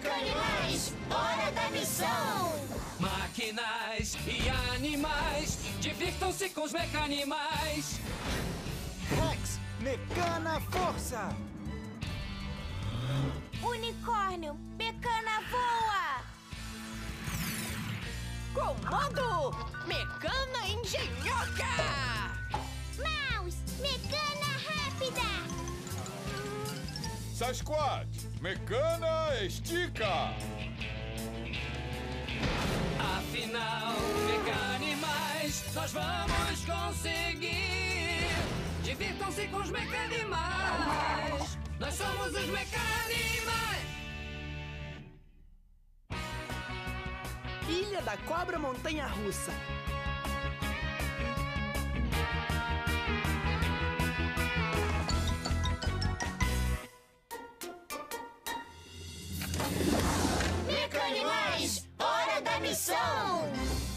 Mecanimais, hora da missão! Máquinas e animais, divirtam-se com os mecanimais. Rex, Mecana Força! Unicórnio, Mecana voa! Comando Mecana Engenhoca! Mouse, Mecana rápida! Sasquatch, Mecana Estica! Afinal, mecanimais, nós vamos conseguir. Divirtam-se com os mecanimais. Nós somos os mecanimais. Ilha da Cobra Montanha Russa. Mecanimais, hora da missão!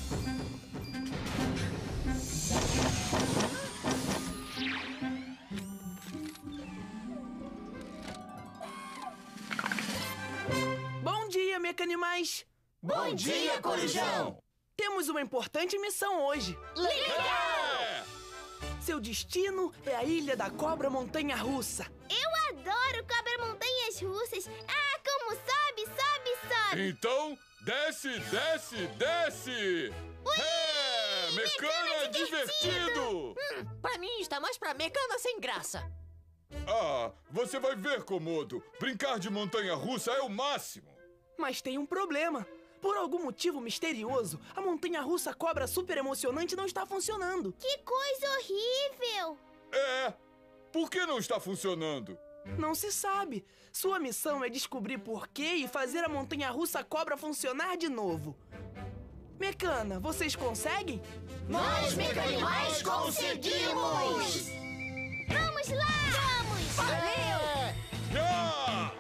Bom dia, Mecanimais! Bom dia, Corujão! Temos uma importante missão hoje. Legal! Seu destino é a Ilha da Cobra Montanha Russa. Eu adoro cobra montanhas russas! Ah, como sobe, sobe, sobe! Então, desce, desce, desce! É, Mecana divertido! Pra mim está mais pra Mecana sem graça. Ah, você vai ver, Komodo. Brincar de montanha-russa é o máximo. Mas tem um problema. Por algum motivo misterioso, a montanha-russa cobra super emocionante não está funcionando. Que coisa horrível! É, por que não está funcionando? Não se sabe. Sua missão é descobrir por quê e fazer a montanha-russa cobra funcionar de novo. Mecana, vocês conseguem? Nós, Mecanimais, conseguimos! Vamos lá! Vamos! Valeu! Já!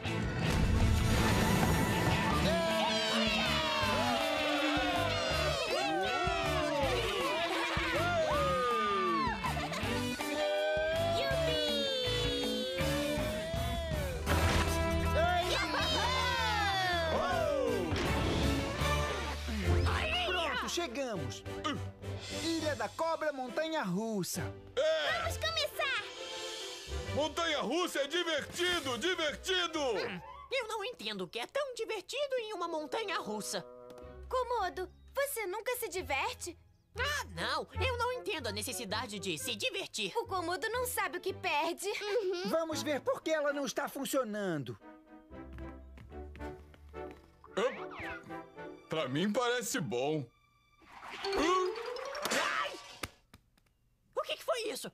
Pronto, chegamos! Ilha da Cobra Montanha Russa. É! Vamos começar! Montanha-russa é divertido, divertido! Eu não entendo o que é tão divertido em uma montanha russa. Komodo, você nunca se diverte? Ah, não! Eu não entendo a necessidade de se divertir. O Komodo não sabe o que perde. Vamos ver por que ela não está funcionando. Pra mim parece bom. O que foi isso?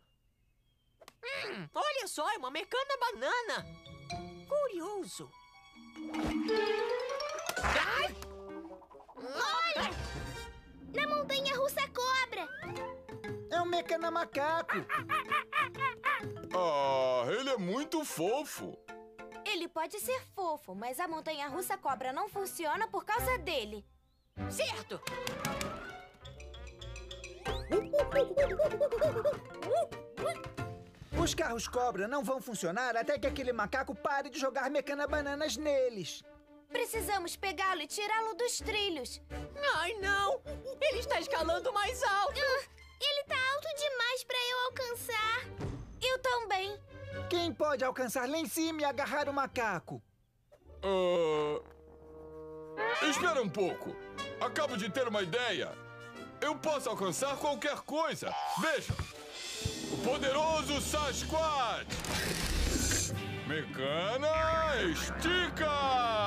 Olha só, é uma Mecana banana. Curioso. Ai! Olha! Na montanha russa cobra! É um Mecana Macaco. Ah, ele é muito fofo. Ele pode ser fofo, mas a montanha russa cobra não funciona por causa dele. Certo! Os carros cobra não vão funcionar até que aquele macaco pare de jogar Mecana Bananas neles. Precisamos pegá-lo e tirá-lo dos trilhos. Ai, não! Ele está escalando mais alto! Ele tá alto demais pra eu alcançar. Eu também. Quem pode alcançar lá em cima e agarrar o macaco? Espera um pouco. Acabo de ter uma ideia. Eu posso alcançar qualquer coisa. Veja. O poderoso Sasquatch. Mecana estica!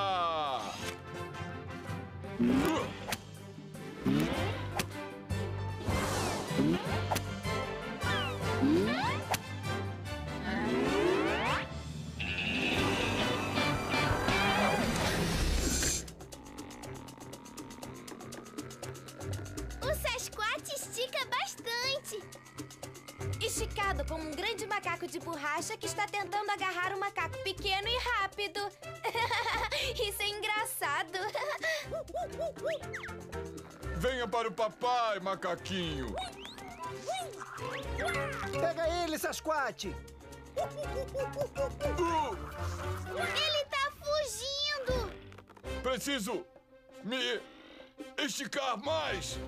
O Sasquatch estica bastante. Esticado como um grande macaco de borracha que está tentando agarrar um macaco pequeno e rápido. Isso é engraçado. Venha para o papai, macaquinho. Pega ele, Sasquatch! Ele tá fugindo. preciso me esticar mais.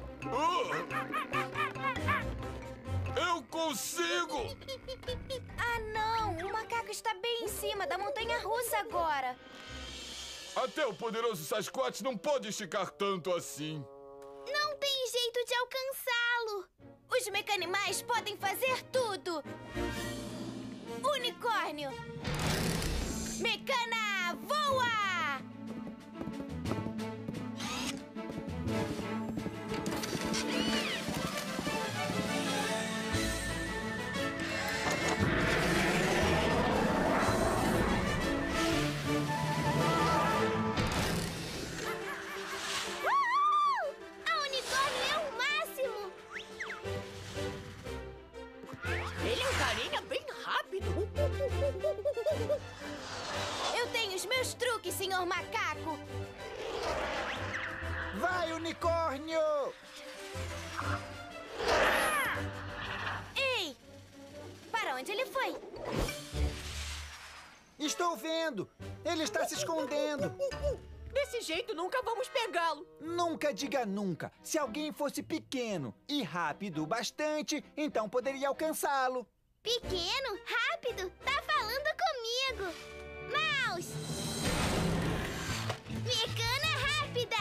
Eu consigo! Ah, não! O macaco está bem em cima da montanha-russa agora. Até o poderoso Sasquatch não pode esticar tanto assim. Não tem jeito de alcançá-lo. Os mecanimais podem fazer tudo. Unicórnio! Mecana, voa! Eu tenho os meus truques, senhor macaco! Vai, unicórnio! Ei! Para onde ele foi? Estou vendo! Ele está se escondendo! Desse jeito nunca vamos pegá-lo. Nunca diga nunca. Se alguém fosse pequeno e rápido bastante, então poderia alcançá-lo. Pequeno? Rápido? Tá falando comigo! Mouse! Mecana rápida!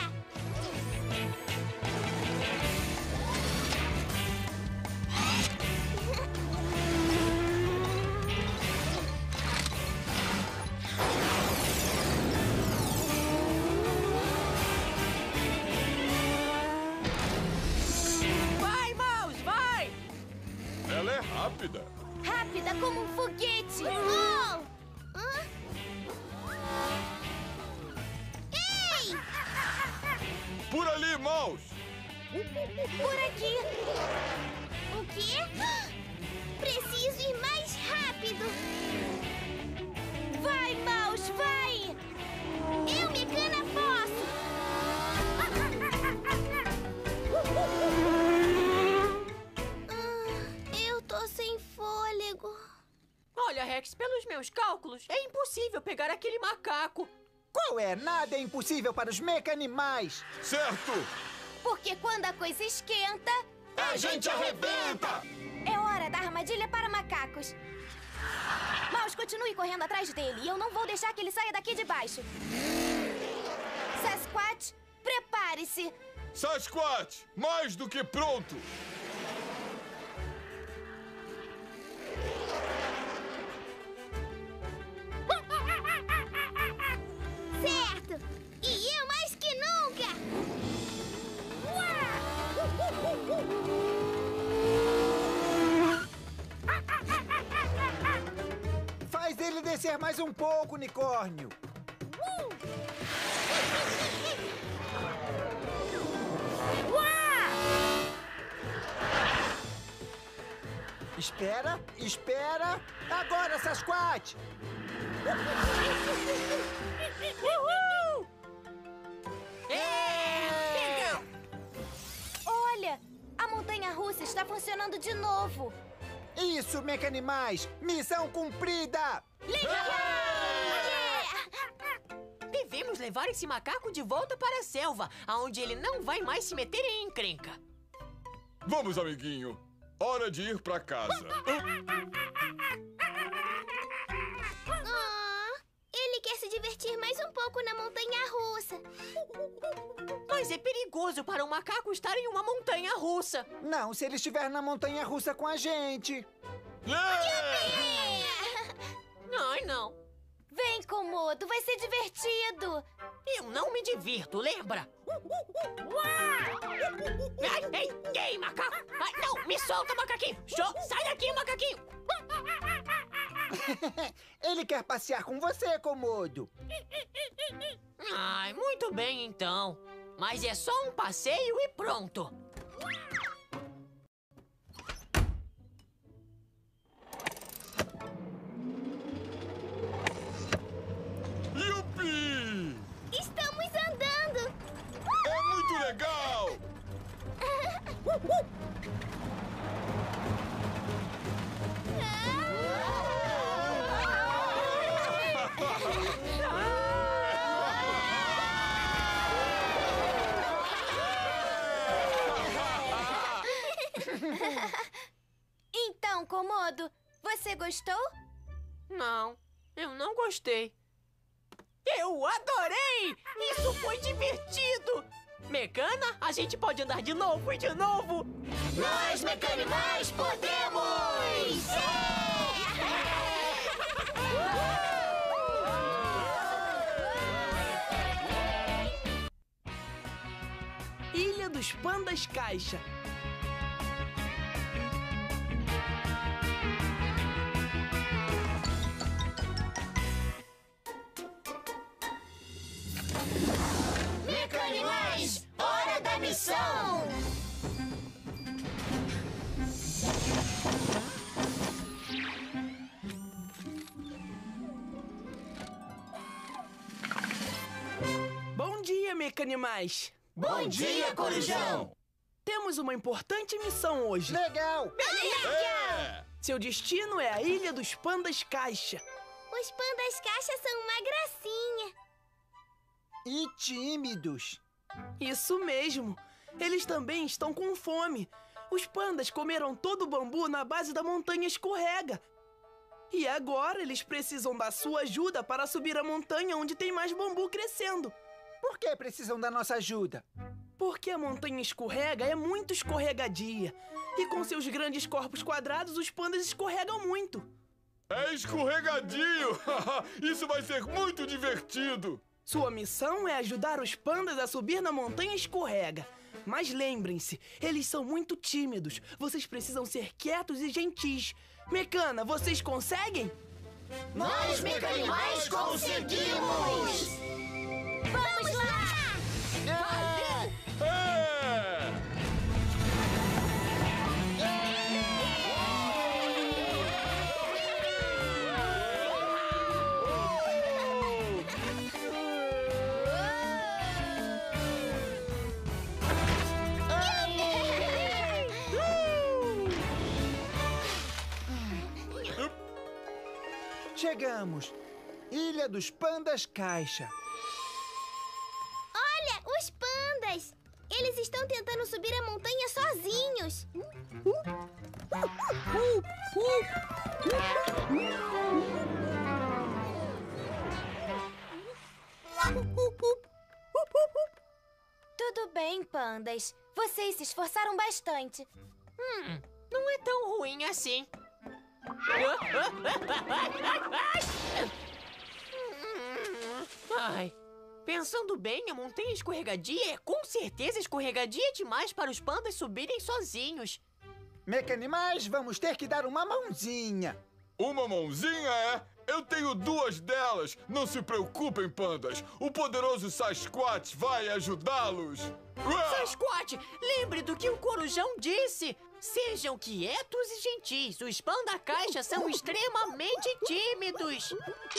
Vai, Mouse, vai! Ela é rápida. Rápida como um foguete! Oh! Hã? Ei! Por ali, Mouse! Por aqui! O quê? Preciso ir mais rápido! Vai, Mouse, vai! Eu, Mecana, posso! Eu tô sem fôlego. Olha, Rex, pelos meus cálculos, é impossível pegar aquele macaco. Qual é? Nada é impossível para os mecanimais. Certo! Porque quando a coisa esquenta, A gente arrebenta! é hora da armadilha para macacos. Mouse, continue correndo atrás dele e eu não vou deixar que ele saia daqui de baixo. Sasquatch, prepare-se. Sasquatch, mais do que pronto! Certo! E eu mais que nunca! Faz ele descer mais um pouco, unicórnio. Espera, espera. Agora, Sasquatch! Legal! Olha, a montanha-russa está funcionando de novo. Isso, mecanimais! Missão cumprida! Devemos levar esse macaco de volta para a selva, aonde ele não vai mais se meter em encrenca. Vamos, amiguinho. Hora de ir pra casa. Ele quer se divertir mais um pouco na montanha-russa. Mas é perigoso para um macaco estar em uma montanha-russa. Não, se ele estiver na montanha-russa com a gente. Ai, não. Vem, Komodo, vai ser divertido. Eu não me divirto, lembra? Ei, ei, macaco! Ai, não, me solta, macaquinho! Sai daqui, macaquinho! Ele quer passear com você, Komodo. Ai, muito bem, então. Mas é só um passeio e pronto. Yupi! Estamos andando. É muito legal! você gostou? Não, eu não gostei. Eu adorei! Isso foi divertido! Mecana, a gente pode andar de novo e de novo! Nós, Mecanimais, podemos! Ilha dos Pandas Caixa. Mecanimais, hora da missão! Bom dia, Mecanimais. Bom dia, Corujão! Temos uma importante missão hoje. Legal! É! Seu destino é a Ilha dos Pandas Caixa. Os pandas caixa são uma gracinha. E tímidos. Isso mesmo. Eles também estão com fome. Os pandas comeram todo o bambu na base da montanha escorrega. E agora eles precisam da sua ajuda para subir a montanha onde tem mais bambu crescendo. Por que precisam da nossa ajuda? Porque a montanha escorrega é muito escorregadia. E com seus grandes corpos quadrados, os pandas escorregam muito. É escorregadio! Isso vai ser muito divertido! Sua missão é ajudar os pandas a subir na montanha escorrega. Mas lembrem-se, eles são muito tímidos. Vocês precisam ser quietos e gentis. Mecana, vocês conseguem? Nós, Mecanimais, conseguimos! Vamos lá! É! Chegamos. Ilha dos Pandas Caixa. Olha, os pandas! Eles estão tentando subir a montanha sozinhos. Tudo bem, pandas. Vocês se esforçaram bastante. Não é tão ruim assim. Ai, pensando bem, a montanha escorregadia é com certeza escorregadia demais para os pandas subirem sozinhos. Mecanimais, vamos ter que dar uma mãozinha. Uma mãozinha é? Eu tenho duas delas! Não se preocupem, pandas! O poderoso Sasquatch vai ajudá-los! Sasquatch, lembre do que o Corujão disse! Sejam quietos e gentis. Os panda caixa são extremamente tímidos.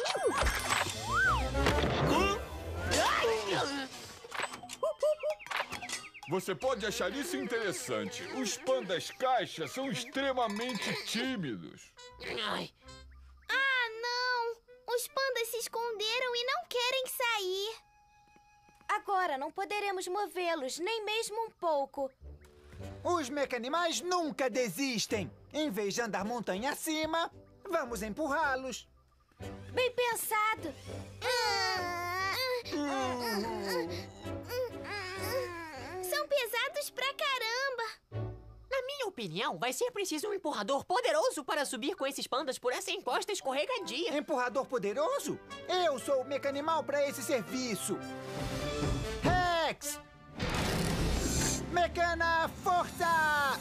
Você pode achar isso interessante. Os pandas caixa são extremamente tímidos. Ai, Ah, não! Os pandas se esconderam e não querem sair. Agora não poderemos movê-los, nem mesmo um pouco. Os Mecanimais nunca desistem. Em vez de andar montanha acima, vamos empurrá-los. Bem pensado. São pesados pra caramba. na minha opinião, vai ser preciso um empurrador poderoso para subir com esses pandas por essa encosta escorregadia. Empurrador poderoso? Eu sou o Mecanimal para esse serviço. Rex! Mecana, força!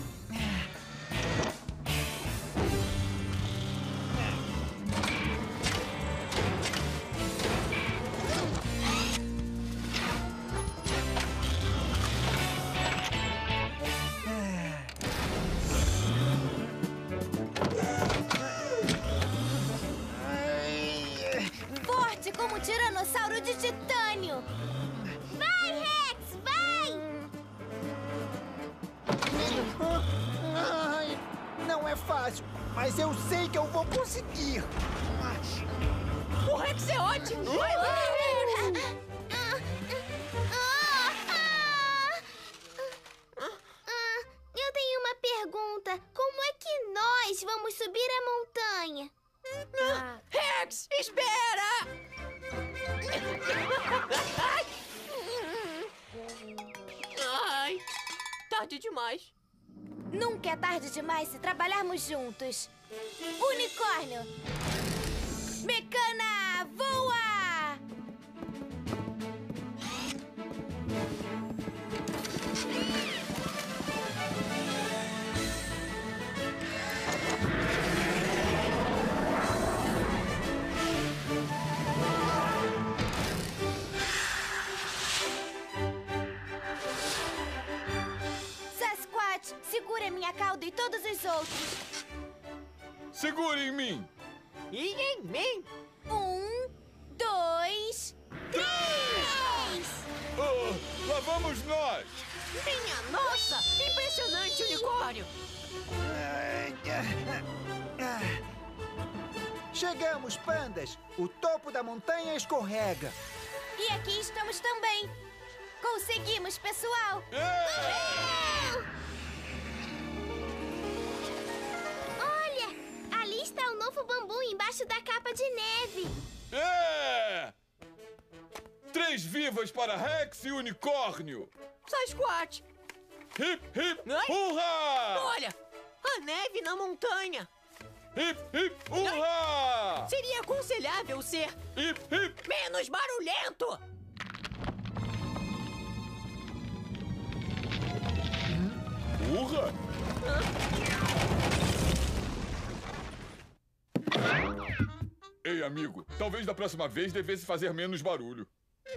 Forte como um tiranossauro de titânio! Vai, Rex! Vai! Ai, não é fácil, mas eu sei que eu vou conseguir. O Rex é ótimo! Vai lá! Eu tenho uma pergunta. Como é que nós vamos subir a montanha? espera! Ai, tarde demais. Nunca é tarde demais se trabalharmos juntos. Unicórnio! Mecana, voa! Sasquatch, segura minha cauda e todos os outros. Segure em mim! E em mim? 1, 2, 3! Ah, lá vamos nós! Minha nossa! Impressionante, unicórnio! Chegamos, pandas! O topo da montanha escorrega. E aqui estamos também. Conseguimos, pessoal! Olha, ali está o novo bambu embaixo da capa de neve. É! 3 vivas para Rex e Unicórnio! Sasquatch! Hip, hip, Ai. hurra! Olha! A neve na montanha! Hip, hip, hurra! Seria aconselhável ser Hip, hip! menos barulhento! Hurra! Ei, amigo, talvez da próxima vez devesse fazer menos barulho.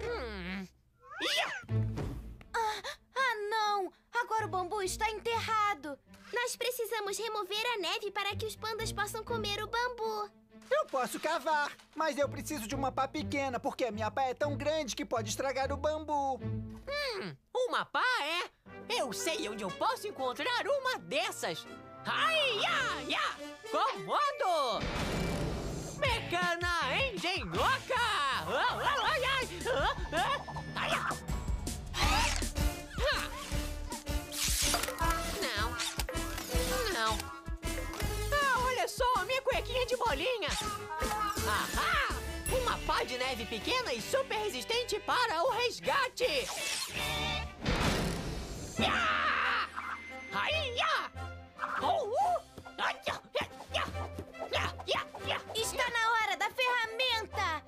Ah, não! Agora o bambu está enterrado. Nós precisamos remover a neve para que os pandas possam comer o bambu. Eu posso cavar, mas eu preciso de uma pá pequena, porque a minha pá é tão grande que pode estragar o bambu. Uma pá é? Eu sei onde eu posso encontrar uma dessas! Ai, ai, ai! Comando! Mecana engenhoca! Ai, ai, ai! Ai, ai. Não. Não. Ah, olha só, minha cuequinha de bolinha! Ahá! Uma pá de neve pequena e super resistente para o resgate! Ya! Ai, ya! Ai, ya, ya, ya, ya, ya, ya. Está na hora da ferramenta!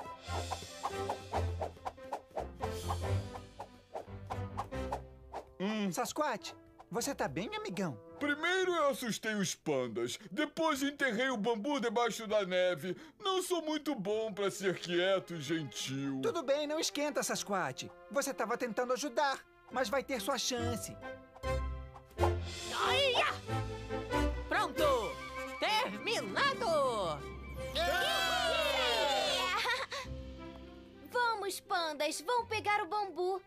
Sasquatch, você tá bem, amigão? Primeiro eu assustei os pandas, depois enterrei o bambu debaixo da neve. Não sou muito bom pra ser quieto e gentil. Tudo bem, não esquenta, Sasquatch. Você tava tentando ajudar, mas vai ter sua chance. Ai, ya. Pronto! Terminado! Vamos, pandas, vão pegar o bambu.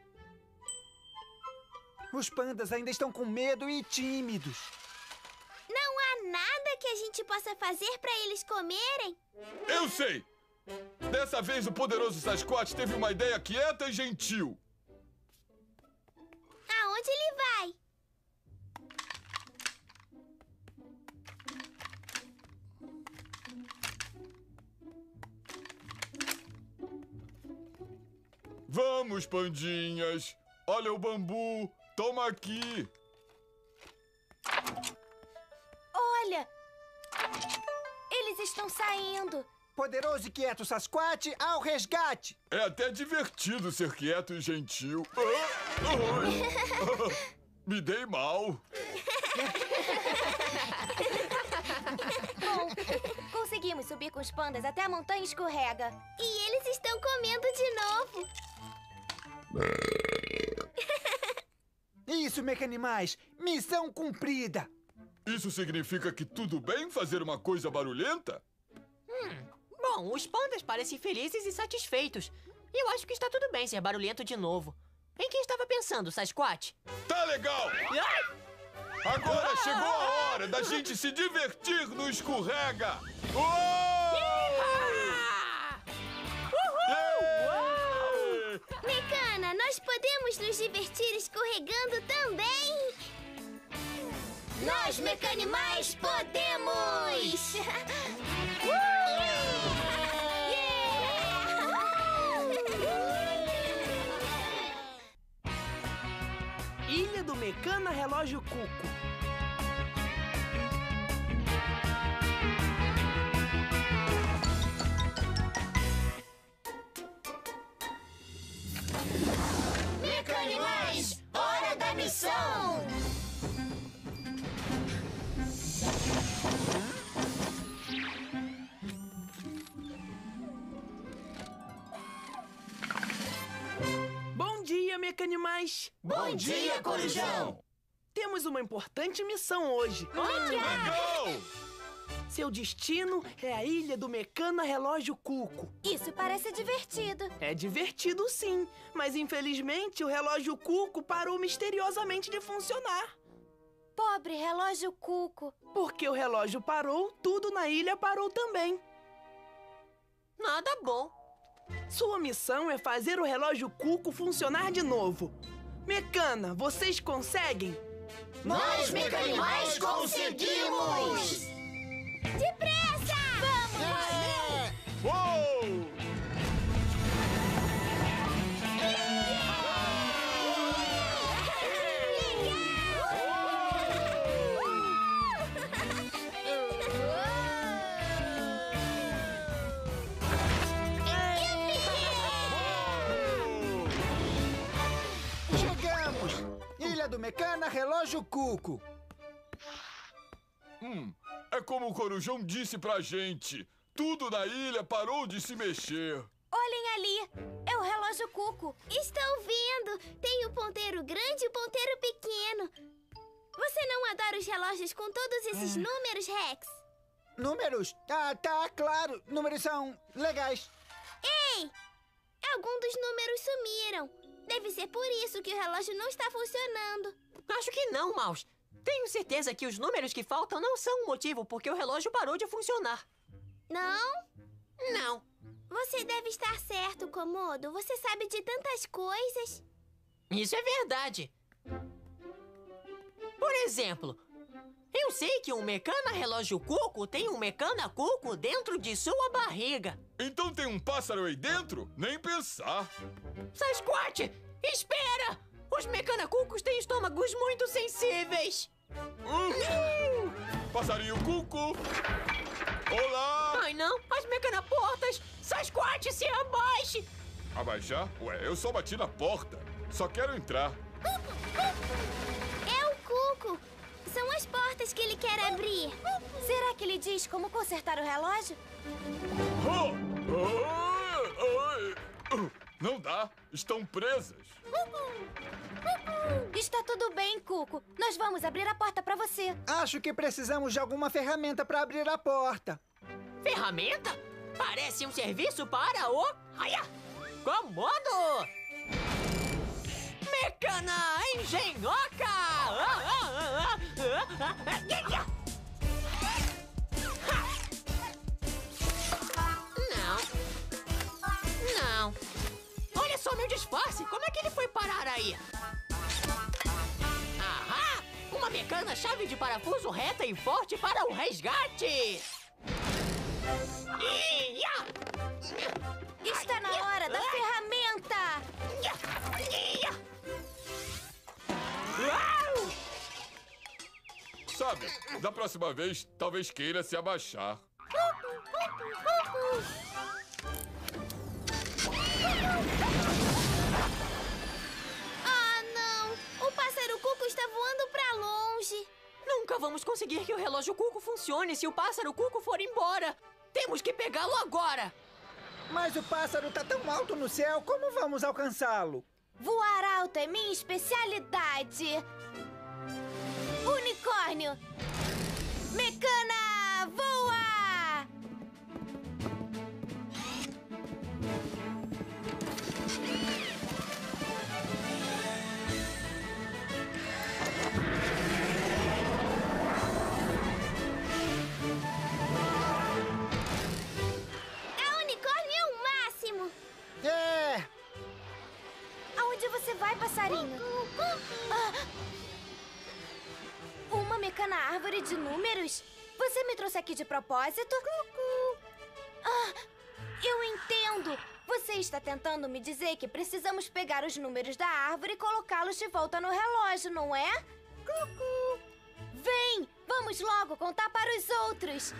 Os pandas ainda estão com medo e tímidos. Não há nada que a gente possa fazer para eles comerem? Eu sei! Dessa vez o poderoso Sasquatch teve uma ideia quieta e gentil. Aonde ele vai? Vamos, pandinhas! Olha o bambu! Toma aqui! Olha! Eles estão saindo. Poderoso e quieto Sasquatch ao resgate! É até divertido ser quieto e gentil. Me dei mal. Bom, conseguimos subir com os pandas até a montanha escorrega. E eles estão comendo de novo. Isso, mecanimais! Missão cumprida! Isso significa que tudo bem fazer uma coisa barulhenta? Bom, os pandas parecem felizes e satisfeitos. E eu acho que está tudo bem ser barulhento de novo. Em quem estava pensando, Sasquatch? Tá legal! Agora chegou a hora da gente se divertir no escorrega! Mecana, nós podemos nos divertir escorregando também? Nós, Mecanimais, podemos! ilha do Mecana Relógio Cuco. Mecanimais, hora da missão! Bom dia, Mecanimais! Bom dia, Corujão! Temos uma importante missão hoje. Legal! Seu destino é a ilha do Mecana Relógio Cuco. Isso parece divertido. É divertido sim, mas infelizmente o relógio Cuco parou misteriosamente de funcionar. Pobre relógio Cuco. Porque o relógio parou, tudo na ilha parou também. Nada bom. Sua missão é fazer o relógio Cuco funcionar de novo. Mecana, vocês conseguem? Nós, Mecanimais, conseguimos! Depressa! Vamos! Uou! Chegamos! Ilha do Mecana Relógio Cuco. É como o Corujão disse pra gente. Tudo na ilha parou de se mexer. Olhem ali! É o relógio Cuco. Estou vendo. Tem o ponteiro grande e o ponteiro pequeno. Você não adora os relógios com todos esses números, Rex? Números? Ah, tá, claro. Números são legais. Ei! Alguns dos números sumiram. Deve ser por isso que o relógio não está funcionando. Acho que não, Mouse. Tenho certeza que os números que faltam não são o motivo porque o relógio parou de funcionar. Não? Não. Você deve estar certo, Komodo. Você sabe de tantas coisas. Isso é verdade. Por exemplo, eu sei que um Mecana Relógio Cuco tem um Mecana Cuco dentro de sua barriga. Então tem um pássaro aí dentro? Nem pensar. Sasquatch, espera! Os Mecana Cucos têm estômagos muito sensíveis. Passarinho Cuco! Olá! Ai, não! As Mecanaportas! Sasquatch, se abaixe! Abaixar? Ué, eu só bati na porta. Só quero entrar. É o Cuco. São as portas que ele quer abrir. Será que ele diz como consertar o relógio? Não dá. Estão presas. Está tudo bem, Cuco. Nós vamos abrir a porta para você. Acho que precisamos de alguma ferramenta para abrir a porta. Ferramenta? Parece um serviço para o... Komodo! Mecana Engenhoca! Não. Olha só meu disfarce. Como é que ele foi parar aí? Ahá! Uma mecana chave de parafuso reta e forte para o resgate! Está na hora da ferramenta! Sabe, da próxima vez, talvez queira se abaixar. Ah, não! O pássaro Cuco está voando para longe. Nunca vamos conseguir que o relógio Cuco funcione se o pássaro Cuco for embora. Temos que pegá-lo agora. Mas o pássaro tá tão alto no céu, como vamos alcançá-lo? Voar alto é minha especialidade. Unicórnio! Mecana, voa! A unicórnio é o máximo. É! Aonde você vai, passarinho? Uma mecana árvore de números? Você me trouxe aqui de propósito? Eu entendo. Você Você está tentando me dizer que precisamos pegar os números da árvore e colocá-los de volta no relógio, não é? Cucu! Vem! Vamos logo contar para os outros!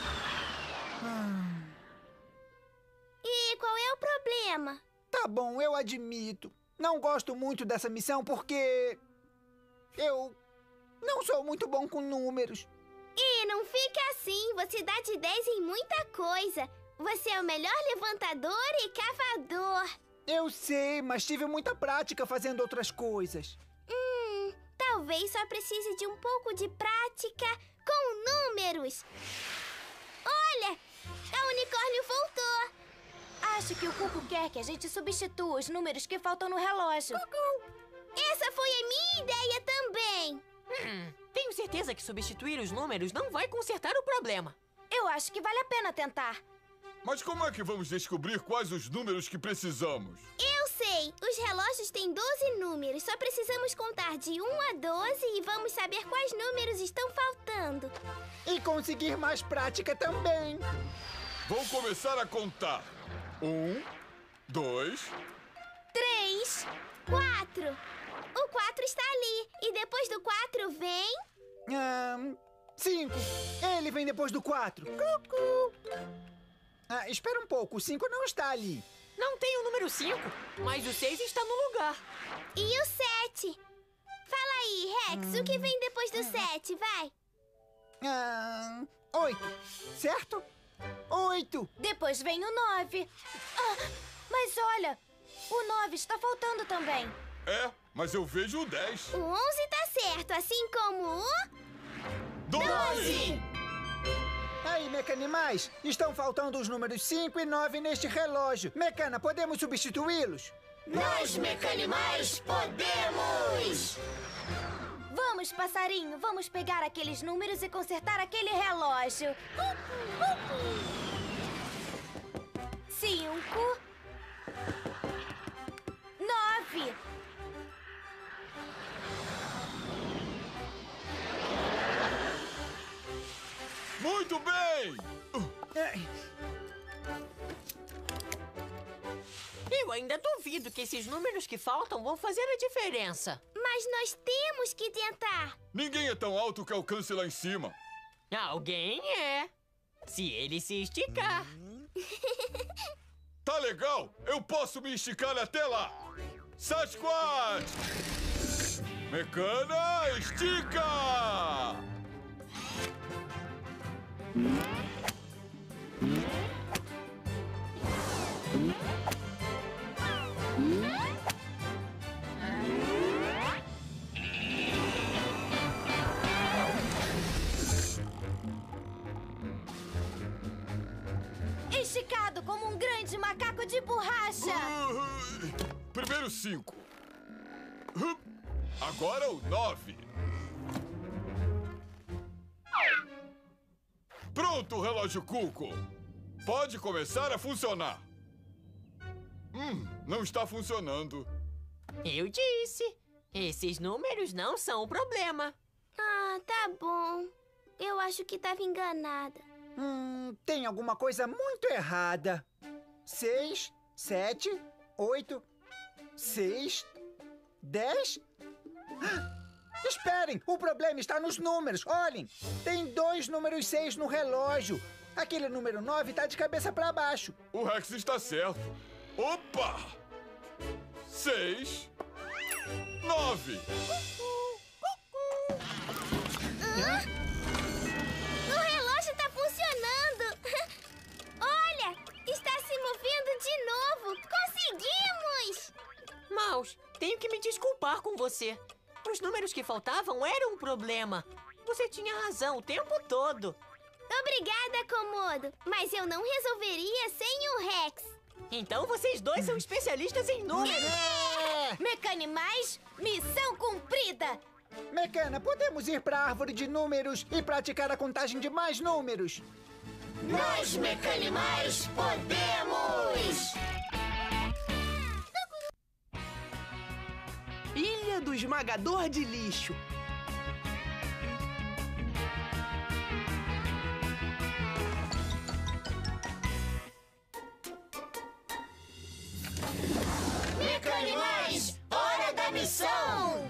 E qual é o problema? Tá bom, eu admito. Não gosto muito dessa missão porque... eu não sou muito bom com números. E não fica assim, você dá de 10 em muita coisa. Você é o melhor levantador e cavador. Eu sei, mas tive muita prática fazendo outras coisas. Talvez só precise de um pouco de prática com números. Olha, a unicórnio voltou. Acho que o Cuco quer que a gente substitua os números que faltam no relógio. Essa foi a minha ideia também. Tenho certeza que substituir os números não vai consertar o problema. Eu acho que vale a pena tentar. Mas como é que vamos descobrir quais os números que precisamos? Eu sei, os relógios têm 12 números. Só precisamos contar de 1 a 12 e vamos saber quais números estão faltando. E conseguir mais prática também. Vou começar a contar. 1, 2... 3, 4. O 4 está ali. E depois do 4 vem... 5. Ele vem depois do 4. Cucu. Espera um pouco, o 5 não está ali. Não tem o número 5, mas o 6 está no lugar. E o 7? Fala aí, Rex, o que vem depois do 7, vai? 8, certo? 8. Depois vem o 9. Mas olha, o 9 está faltando também. É, mas eu vejo o 10. O 11 tá certo, assim como o... 12! Aí, Mecanimais, estão faltando os números 5 e 9 neste relógio. Mecana, podemos substituí-los? Nós, Mecanimais, podemos! Vamos, passarinho, vamos pegar aqueles números e consertar aquele relógio. 5, 9. Muito bem! Eu ainda duvido que esses números que faltam vão fazer a diferença. Mas nós temos que tentar. Ninguém é tão alto que alcance lá em cima. Alguém é. Se ele se esticar. Tá legal! Eu posso me esticar até lá! Sasquatch! Mecana, estica! Esticado como um grande macaco de borracha. Primeiro 5. Agora o 9. Pronto, relógio Cuco. Pode começar a funcionar. Não está funcionando. Eu disse. Esses números não são o problema. Tá bom. Eu acho que estava enganada. Tem alguma coisa muito errada. 6, 7, 8, 6, 10... Esperem! O problema está nos números. Olhem, tem 2 números 6 no relógio. Aquele número 9 está de cabeça para baixo. O Rex está certo. Opa! 6, 9. O relógio está funcionando. Olha, está se movendo de novo. Conseguimos! Mouse, tenho que me desculpar com você. Os números que faltavam eram um problema. Você tinha razão o tempo todo. Obrigada, Komodo. Mas eu não resolveria sem o Rex. Então vocês dois são especialistas em números. Mecanimais, missão cumprida. Mecana, podemos ir para a árvore de números e praticar a contagem de mais números? Nós, Mecanimais, podemos! Ilha do Esmagador de Lixo. Mecanimais, hora da missão!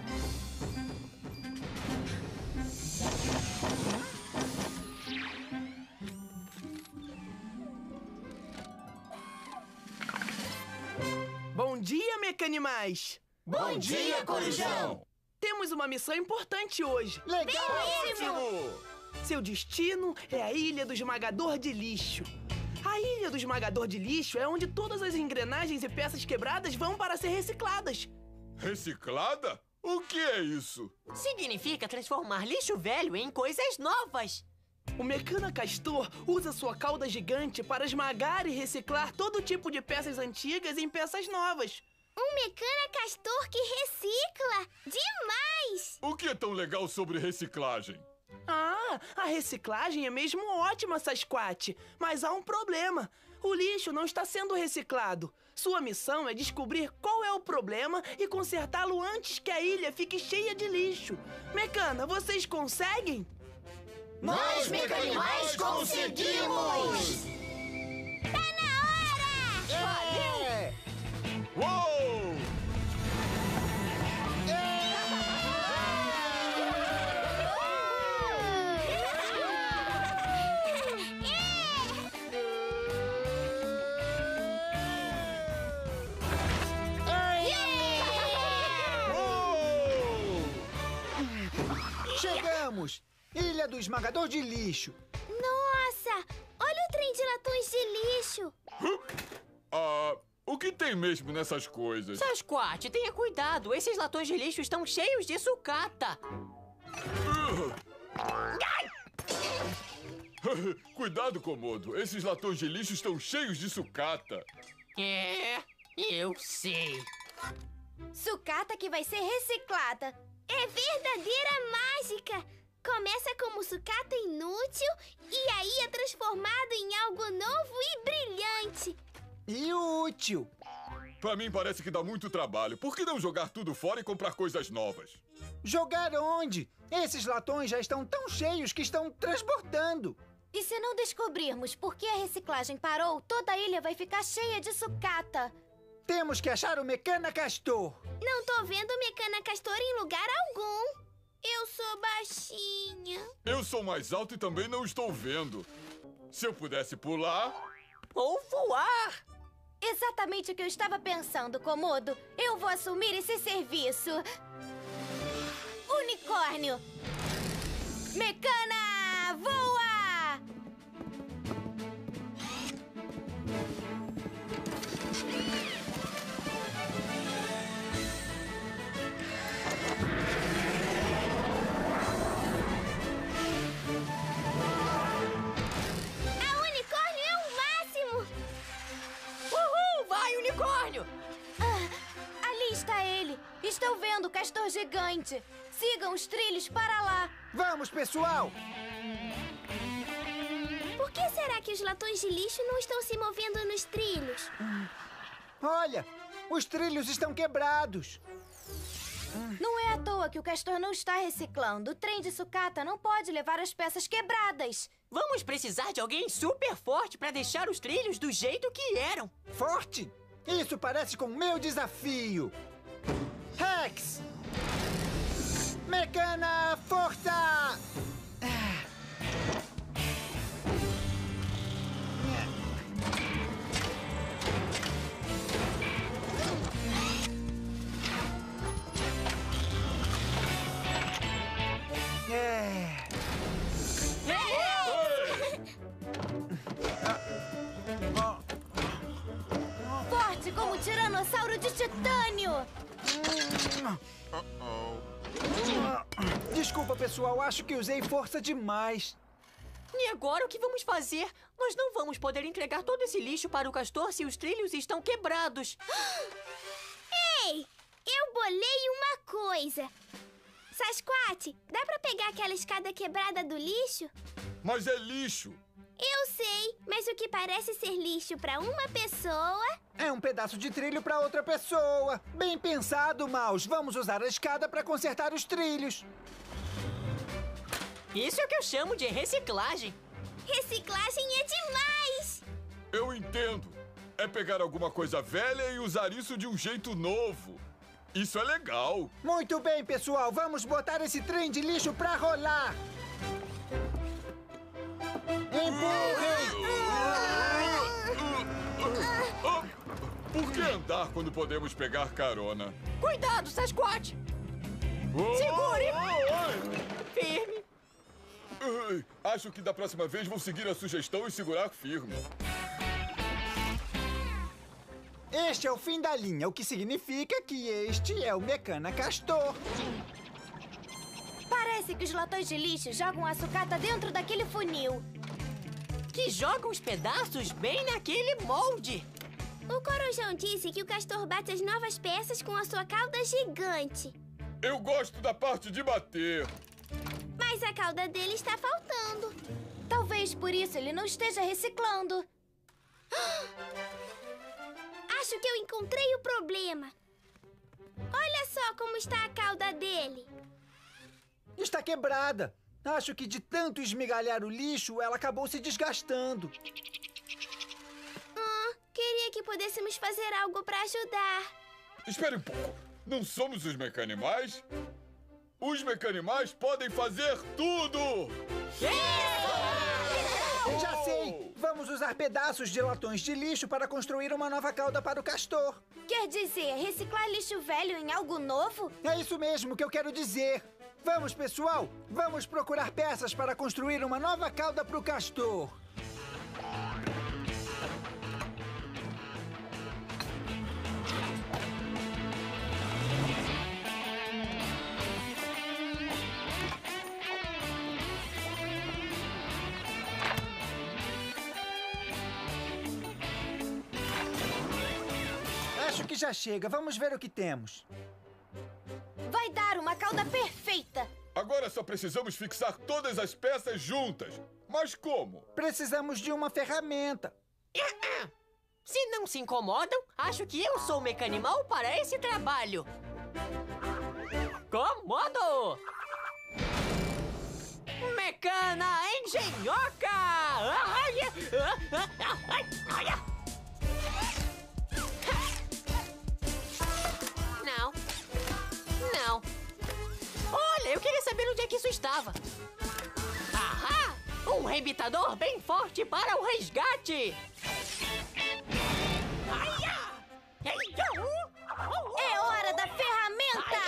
Bom dia, Mecanimais! Bom dia, Corujão! Temos uma missão importante hoje. Legal! Seu destino é a Ilha do Esmagador de Lixo. A Ilha do Esmagador de Lixo é onde todas as engrenagens e peças quebradas vão para ser recicladas. Reciclada? O que é isso? Significa transformar lixo velho em coisas novas. O Mecana Castor usa sua cauda gigante para esmagar e reciclar todo tipo de peças antigas em peças novas. Um Mecana Castor que recicla! Demais! O que é tão legal sobre reciclagem? Ah, a reciclagem é mesmo ótima, Sasquatch. Mas há um problema. O lixo não está sendo reciclado. Sua missão é descobrir qual é o problema e consertá-lo antes que a ilha fique cheia de lixo. Mecana, vocês conseguem? Nós, Mecanimais, conseguimos! Tá na hora! É! Uou! Chegamos! Ilha do Esmagador de Lixo. Nossa! Olha o trem de latões de lixo! O que tem mesmo nessas coisas? Sasquatch, tenha cuidado. Esses latões de lixo estão cheios de sucata. Cuidado, Komodo. Esses latões de lixo estão cheios de sucata. É, eu sei. Sucata que vai ser reciclada. É verdadeira mágica! Começa como sucata inútil e aí é transformado em algo novo e brilhante. E útil. Pra mim parece que dá muito trabalho. Por que não jogar tudo fora e comprar coisas novas? Jogar onde? Esses latões já estão tão cheios que estão transbordando. E se não descobrirmos por que a reciclagem parou, toda a ilha vai ficar cheia de sucata. Temos que achar o Mecana Castor. Não tô vendo o Mecana Castor em lugar algum. Eu sou baixinha. Eu sou mais alto e também não estou vendo. Se eu pudesse pular... Ou voar. Exatamente o que eu estava pensando, Komodo. Eu vou assumir esse serviço. Unicórnio! Mecana, voa! A unicórnio é o máximo! Uhul, vai, unicórnio! Ali está ele. Estou vendo o castor gigante. Sigam os trilhos para lá. Vamos, pessoal! Por que será que os latões de lixo não estão se movendo nos trilhos? Olha, os trilhos estão quebrados. Não é à toa que o castor não está reciclando. O trem de sucata não pode levar as peças quebradas. Vamos precisar de alguém super forte para deixar os trilhos do jeito que eram. Forte? Isso parece com o meu desafio. Rex! Mecana, força! Forte como o tiranossauro de titânio. Desculpa, pessoal. Acho que usei força demais. E agora o que vamos fazer? Nós não vamos poder entregar todo esse lixo para o castor se os trilhos estão quebrados. Ei, eu bolei uma coisa. Sasquatch, dá pra pegar aquela escada quebrada do lixo? Mas é lixo. Eu sei, mas o que parece ser lixo pra uma pessoa... É um pedaço de trilho para outra pessoa. Bem pensado, Mouse. Vamos usar a escada para consertar os trilhos. Isso é o que eu chamo de reciclagem. Reciclagem é demais! Eu entendo. é pegar alguma coisa velha e usar isso de um jeito novo. Isso é legal. Muito bem, pessoal. Vamos botar esse trem de lixo pra rolar. Empurrem! Por que andar quando podemos pegar carona? Cuidado, Sasquatch! Segure! Firme! Ai, acho que da próxima vez vou seguir a sugestão e segurar firme. Este é o fim da linha, o que significa que este é o Mecana Castor. Parece que os latões de lixo jogam a sucata dentro daquele funil. Que joga os pedaços bem naquele molde. O Corujão disse que o Castor bate as novas peças com a sua cauda gigante. Eu gosto da parte de bater. Mas a cauda dele está faltando. Talvez por isso ele não esteja reciclando. Acho que eu encontrei o problema. Olha só como está a cauda dele. Está quebrada. Acho que de tanto esmigalhar o lixo, ela acabou se desgastando. Queria que pudéssemos fazer algo para ajudar. Espere um pouco. Não somos os Mecanimais? Os Mecanimais podem fazer tudo! Já sei! Vamos usar pedaços de latões de lixo para construir uma nova cauda para o Castor. Quer dizer, reciclar lixo velho em algo novo? É isso mesmo que eu quero dizer. Vamos, pessoal! Vamos procurar peças para construir uma nova cauda para o Castor. Acho que já chega. Vamos ver o que temos. Vai dar uma cauda perfeita. Agora só precisamos fixar todas as peças juntas. Mas como? Precisamos de uma ferramenta. Se não se incomodam, acho que eu sou o Mecanimal para esse trabalho. Comodo! Mecana Engenhoca! Não. Não. Olha, eu queria saber onde é que isso estava. Ahá! Um rebitador bem forte para o resgate! É hora da ferramenta!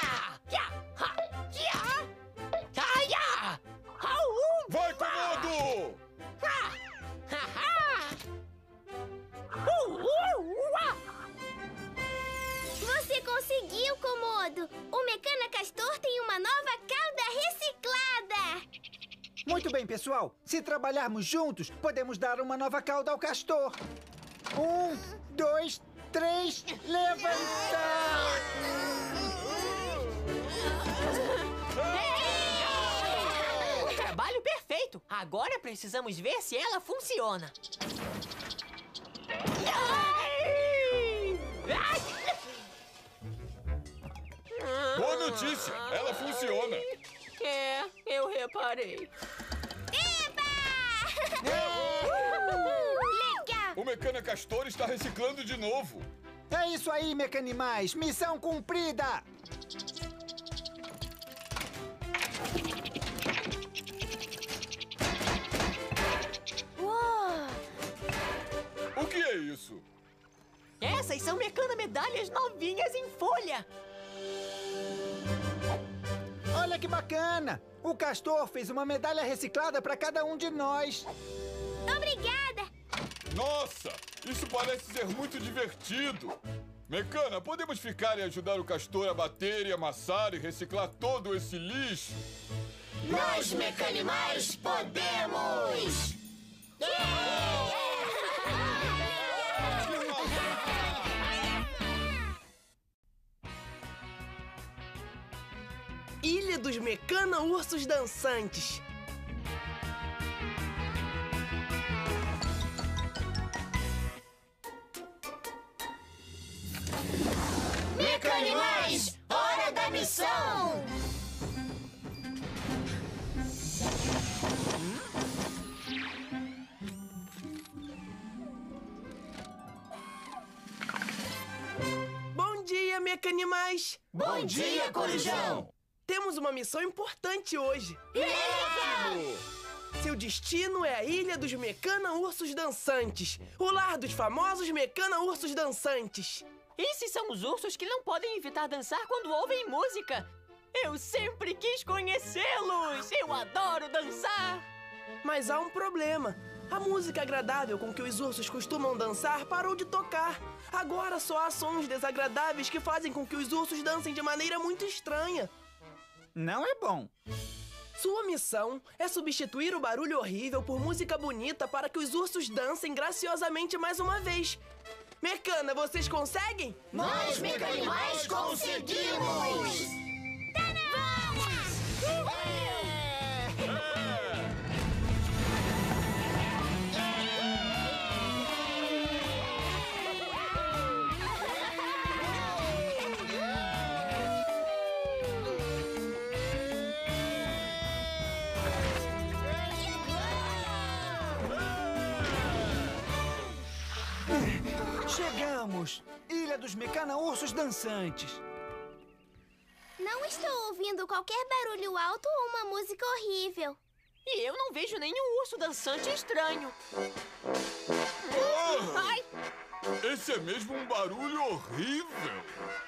Vai, Comodo! Você conseguiu, Comodo! O Mecana Castor tem uma nova cauda reciclada! Muito bem, pessoal. Se trabalharmos juntos, podemos dar uma nova cauda ao Castor. 1, 2, 3, levantar! Trabalho perfeito! Agora precisamos ver se ela funciona. Boa notícia! Ela funciona! É, eu reparei. Legal! O Mecana Castor está reciclando de novo. É isso aí, Mecanimais. Missão cumprida! Uou! O que é isso? Essas são Mecana medalhas novinhas em folha. Olha que bacana! O Castor fez uma medalha reciclada para cada um de nós. Obrigada! Nossa! Isso parece ser muito divertido! Mecana, podemos ficar e ajudar o Castor a bater e amassar e reciclar todo esse lixo? Nós, Mecanimais, podemos! Ilha dos Mecana Ursos Dançantes. Mecanimais, hora da missão! Mecanimais! Bom dia, Corujão! Temos uma missão importante hoje. Seu destino é a Ilha dos Mecana-Ursos Dançantes, o lar dos famosos Mecana-Ursos Dançantes. Esses são os ursos que não podem evitar dançar quando ouvem música. Eu sempre quis conhecê-los! Eu adoro dançar! Mas há um problema. A música agradável com que os ursos costumam dançar parou de tocar. Agora só há sons desagradáveis que fazem com que os ursos dancem de maneira muito estranha. Não é bom. Sua missão é substituir o barulho horrível por música bonita para que os ursos dancem graciosamente mais uma vez. Mecana, vocês conseguem? Nós, Mecanimais, conseguimos! Chegamos! Ilha dos Mecana-Ursos Dançantes. Não estou ouvindo qualquer barulho alto ou uma música horrível. E eu não vejo nenhum urso dançante estranho. Ai! Esse é mesmo um barulho horrível.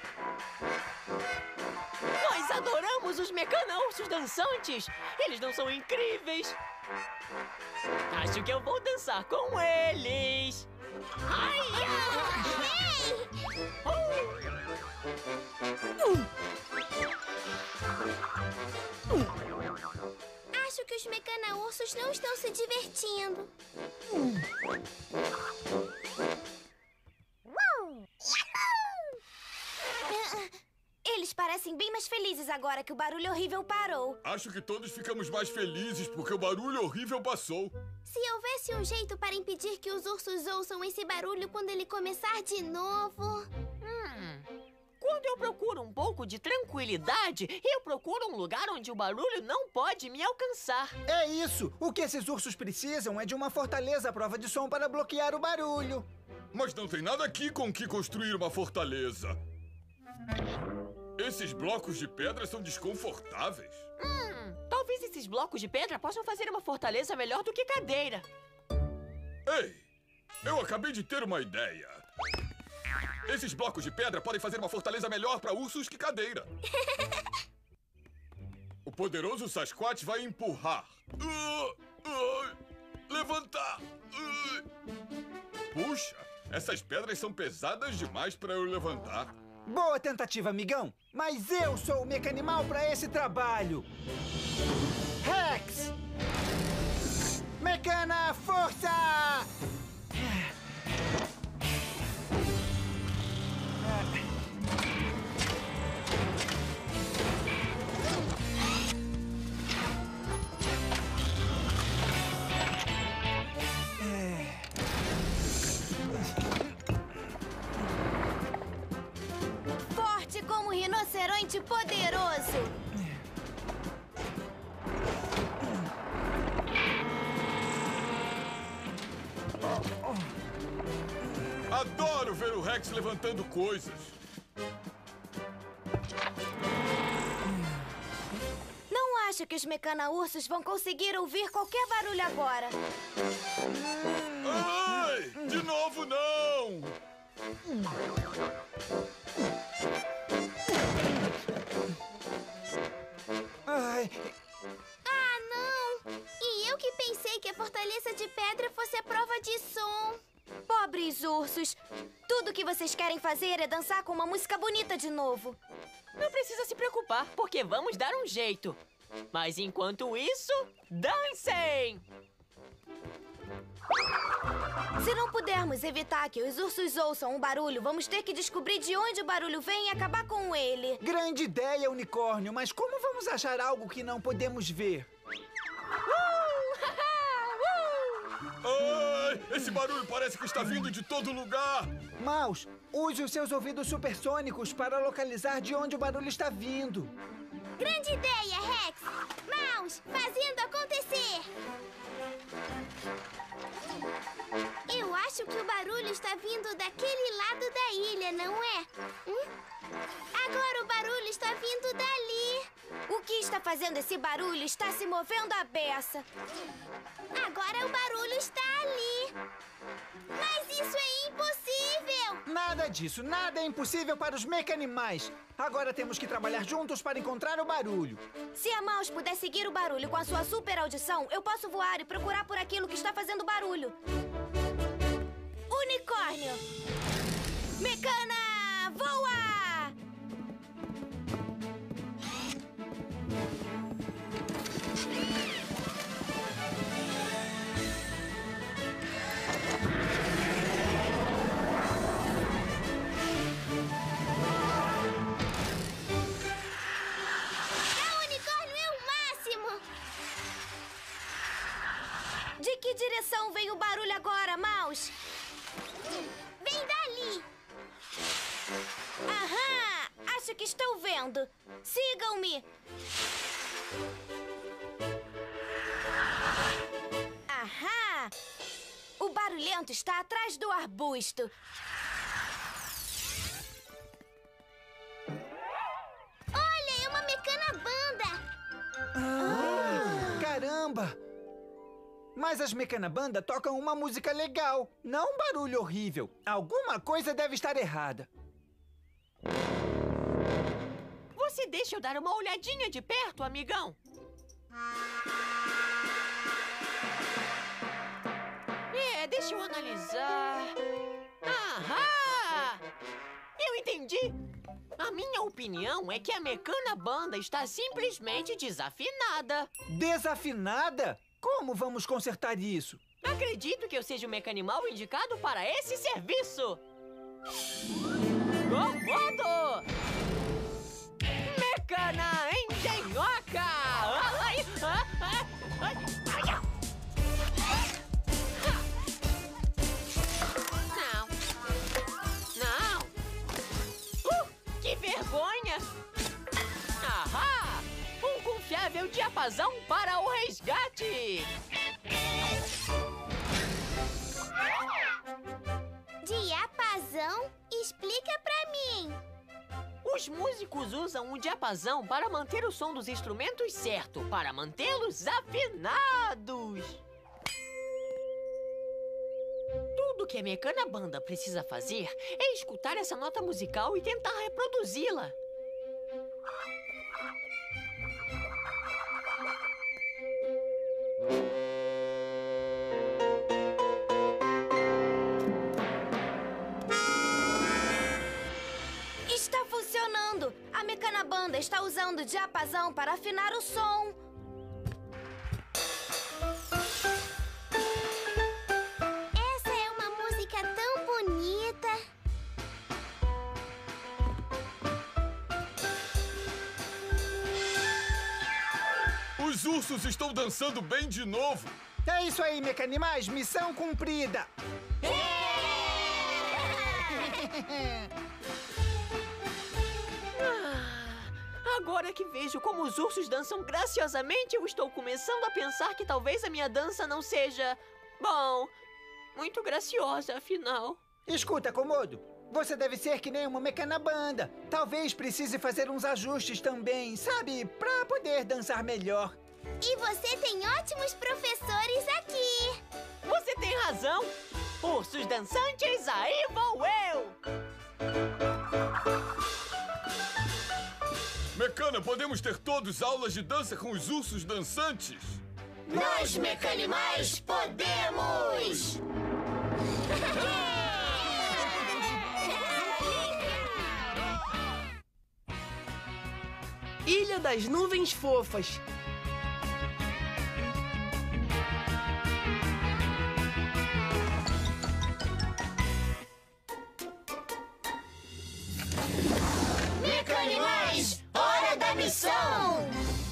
Nós adoramos os Mecana-Ursos Dançantes! Eles não são incríveis? Acho que eu vou dançar com eles! Ai! Acho que os Mecana-Ursos não estão se divertindo. Eles parecem bem mais felizes agora que o barulho horrível parou. Acho que todos ficamos mais felizes porque o barulho horrível passou. Se houvesse um jeito para impedir que os ursos ouçam esse barulho quando ele começar de novo... Quando eu procuro um pouco de tranquilidade, eu procuro um lugar onde o barulho não pode me alcançar. É isso! O que esses ursos precisam é de uma fortaleza à prova de som para bloquear o barulho. Mas não tem nada aqui com que construir uma fortaleza. Esses blocos de pedra são desconfortáveis. Talvez esses blocos de pedra possam fazer uma fortaleza melhor do que cadeira. Ei, eu acabei de ter uma ideia. Esses blocos de pedra podem fazer uma fortaleza melhor para ursos que cadeira. O poderoso Sasquatch vai empurrar. Levantar. Puxa, essas pedras são pesadas demais para eu levantar. Boa tentativa, amigão. Mas eu sou o Mecanimal para esse trabalho. Rex! Mecana, força! Forte como um rinoceronte poderoso. Adoro ver o Rex levantando coisas. Não acho que os Mecana-Ursos vão conseguir ouvir qualquer barulho agora. Ai, de novo não! Ai, Ah, não! E eu que pensei que a fortaleza de pedra fosse a prova de som. Pobres ursos. Tudo que vocês querem fazer é dançar com uma música bonita de novo. Não precisa se preocupar, porque vamos dar um jeito. Mas enquanto isso, dancem! Se não pudermos evitar que os ursos ouçam o barulho, vamos ter que descobrir de onde o barulho vem e acabar com ele. grande ideia, unicórnio. Mas como vamos achar algo que não podemos ver? Ai, esse barulho parece que está vindo de todo lugar. Mouse, use os seus ouvidos supersônicos para localizar de onde o barulho está vindo. Grande ideia, Rex! Mouse, fazendo acontecer! Eu acho que o barulho está vindo daquele lado da ilha, não é? Agora o barulho está vindo dali. O que está fazendo esse barulho está se movendo à beça. Agora o barulho está ali. Mas isso é impossível! Nada disso, nada é impossível para os mecanimais. Agora temos que trabalhar juntos para encontrar o barulho. Se a Mouse puder seguir o barulho com a sua super audição, eu posso voar e procurar por aquilo que está fazendo barulho. Unicórnio! Mecana, voa! De que direção vem o barulho agora, Mouse? Vem dali! Aham! Acho que estou vendo. Sigam-me! Aham! O barulhento está atrás do arbusto. Olha, é uma mecana banda! Caramba! Mas as Mecanabanda tocam uma música legal, não um barulho horrível. Alguma coisa deve estar errada. Você deixa eu dar uma olhadinha de perto, amigão? Deixa eu analisar. Ahá! Eu entendi. A minha opinião é que a Mecanabanda está simplesmente desafinada. Desafinada? Como vamos consertar isso? Acredito que eu seja o mecanimal indicado para esse serviço. Comando! Mecana engenhoca! Não. Não. Que vergonha! Ahá! Um confiável diapasão para o resgate! Diapasão? Explica pra mim. Os músicos usam o diapasão para manter o som dos instrumentos certo, para mantê-los afinados. Tudo que a Mecanabanda precisa fazer é escutar essa nota musical e tentar reproduzi-la. Está funcionando! A Mecanabanda está usando o diapasão para afinar o som. Essa é uma música tão bonita. Os ursos estão dançando bem de novo. É isso aí, Mecanimais. Missão cumprida. Agora que vejo como os ursos dançam graciosamente, eu estou começando a pensar que talvez a minha dança não seja... bom, muito graciosa, afinal. Escuta, Komodo. Você deve ser que nem uma Mecanabanda. Talvez precise fazer uns ajustes também, sabe? Pra poder dançar melhor. E você tem ótimos professores aqui. Você tem razão. Ursos dançantes, aí vou eu! Mecana, podemos ter todos aulas de dança com os ursos dançantes? Nós, Mecanimais, podemos! Ilha das Nuvens Fofas. Mecanimais, hora da missão!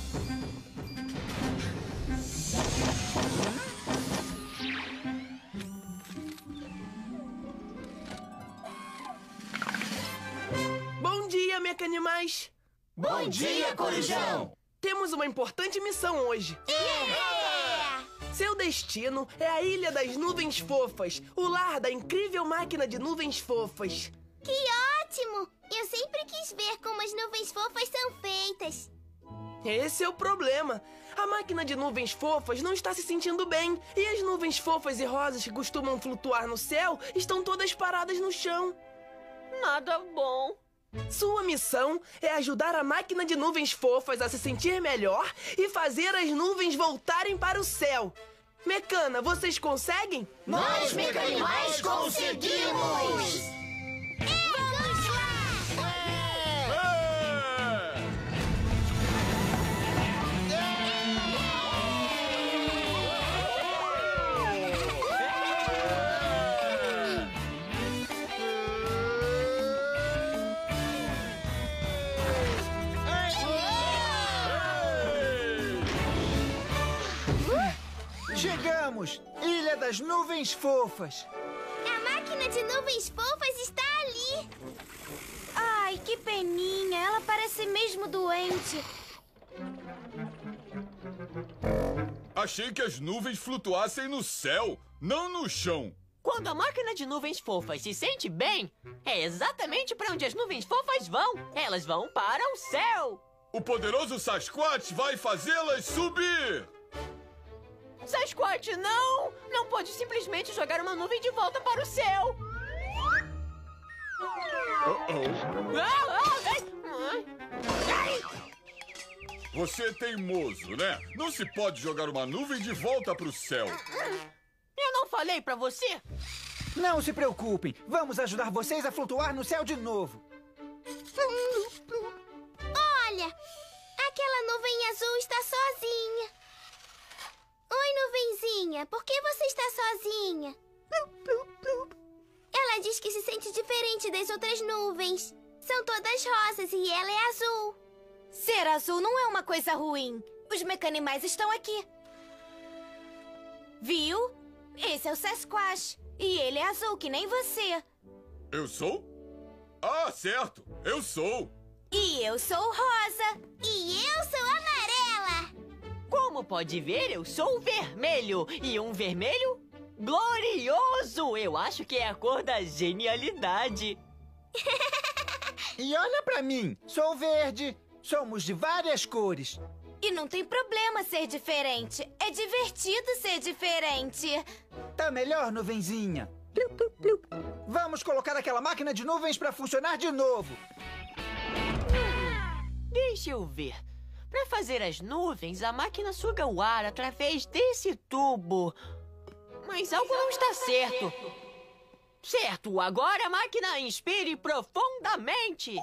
Bom dia, Mecanimais. Bom dia, Corujão! Temos uma importante missão hoje. Seu destino é a Ilha das Nuvens Fofas, o lar da incrível máquina de nuvens fofas. Que ótimo! Eu sempre quis ver como as nuvens fofas são feitas. Esse é o problema. A máquina de nuvens fofas não está se sentindo bem. E as nuvens fofas e rosas que costumam flutuar no céu estão todas paradas no chão. Nada bom. Sua missão é ajudar a máquina de nuvens fofas a se sentir melhor e fazer as nuvens voltarem para o céu. Mecana, vocês conseguem? Nós, Mecanimais, conseguimos! Vamos lá! Chegamos! Ilha das Nuvens Fofas. A máquina de nuvens fofas está ali. Ai, que peninha. Ela parece mesmo doente. Achei que as nuvens flutuassem no céu, não no chão. Quando a máquina de nuvens fofas se sente bem, é exatamente para onde as nuvens fofas vão. Elas vão para o céu. O poderoso Sasquatch vai fazê-las subir. Sasquatch, não! Não pode simplesmente jogar uma nuvem de volta para o céu. Você é teimoso, né? Não se pode jogar uma nuvem de volta para o céu. Eu não falei para você? Não se preocupem. Vamos ajudar vocês a flutuar no céu de novo. Olha, aquela nuvem azul está sozinha. Oi, nuvenzinha. Por que você está sozinha? Ela diz que se sente diferente das outras nuvens. São todas rosas e ela é azul. Ser azul não é uma coisa ruim. Os Mecanimais estão aqui. Viu? Esse é o Sasquatch. E ele é azul, que nem você. Eu sou? Ah, certo. Eu sou. E eu sou rosa. E eu sou amarela. Como pode ver, eu sou vermelho. E um vermelho glorioso. Eu acho que é a cor da genialidade. E olha pra mim. Sou verde. Somos de várias cores. E não tem problema ser diferente. É divertido ser diferente. Tá melhor, nuvenzinha? Vamos colocar aquela máquina de nuvens pra funcionar de novo. Deixa eu ver. Para fazer as nuvens, a máquina suga o ar através desse tubo. Mas algo não está certo. Certo, agora a máquina inspire profundamente.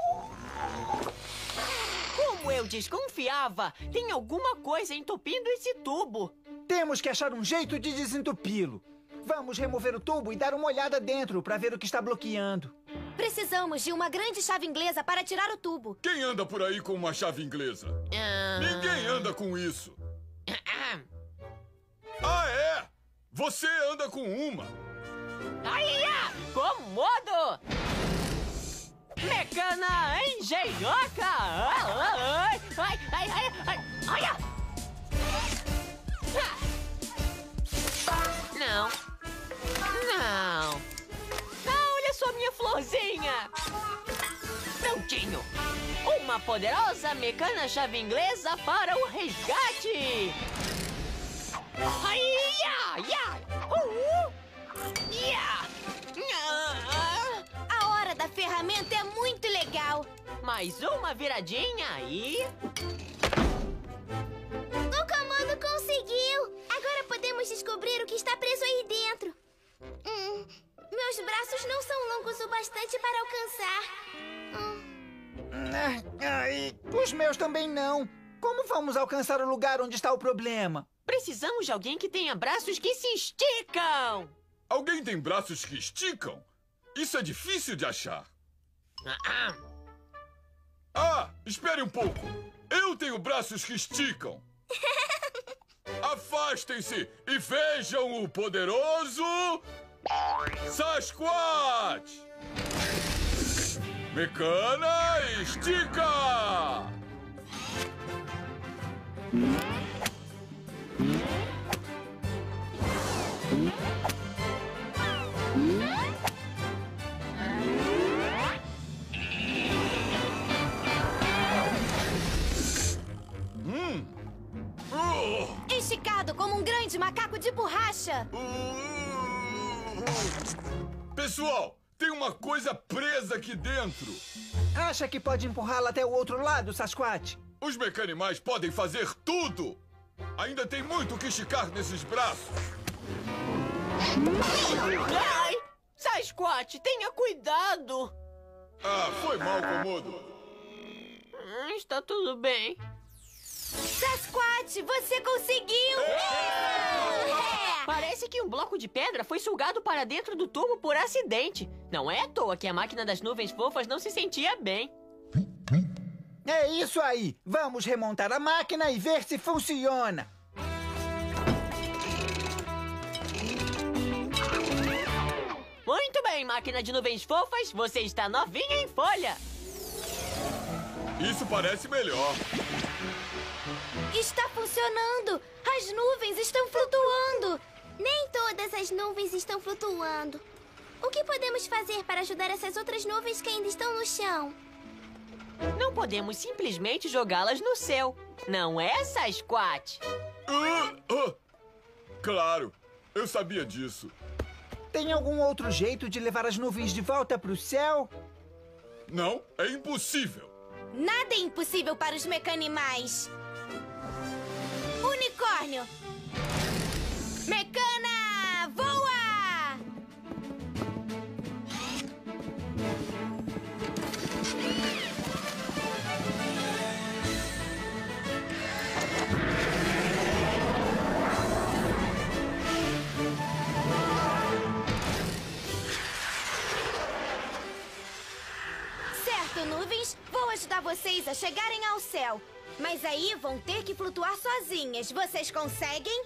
Como eu desconfiava, tem alguma coisa entupindo esse tubo. Temos que achar um jeito de desentupi-lo. Vamos remover o tubo e dar uma olhada dentro para ver o que está bloqueando. Precisamos de uma grande chave inglesa para tirar o tubo. Quem anda por aí com uma chave inglesa? Ninguém anda com isso. Ah, é? Você anda com uma. Comodo! Mecana engenhoca! Não. Não. Olha só minha florzinha. Prontinho. Uma poderosa mecana chave inglesa para o resgate. A hora da ferramenta é muito legal. Mais uma viradinha e... O comando conseguiu! Agora podemos descobrir o que está preso aí dentro. Meus braços não são longos o bastante para alcançar. Os meus também não. Como vamos alcançar o lugar onde está o problema? Precisamos de alguém que tenha braços que se esticam. Alguém tem braços que esticam? Isso é difícil de achar. Ah, espere um pouco. Eu tenho braços que esticam. Afastem-se e vejam o poderoso Sasquatch! Mecana, estica! macaco de borracha! Pessoal, tem uma coisa presa aqui dentro. Acha que pode empurrá-la até o outro lado, Sasquatch? Os mecanimais podem fazer tudo. Ainda tem muito o que esticar nesses braços. Ai! Sasquatch, tenha cuidado! Ah, foi mal, Komodo. Está tudo bem. Sasquatch, você conseguiu! Parece que um bloco de pedra foi sugado para dentro do tubo por acidente. Não é à toa que a máquina das nuvens fofas não se sentia bem. É isso aí! Vamos remontar a máquina e ver se funciona! Muito bem, máquina de nuvens fofas, você está novinha em folha. Isso parece melhor. Está funcionando! As nuvens estão flutuando! Nem todas as nuvens estão flutuando. O que podemos fazer para ajudar essas outras nuvens que ainda estão no chão? Não podemos simplesmente jogá-las no céu. Não é, Sasquatch? Claro, eu sabia disso. Tem algum outro jeito de levar as nuvens de volta para o céu? Não, é impossível. Nada é impossível para os mecanimais! Unicórnio! Mecana, voa! Certo, nuvens, vou ajudar vocês a chegarem ao céu. Mas aí vão ter que flutuar sozinhas. Vocês conseguem?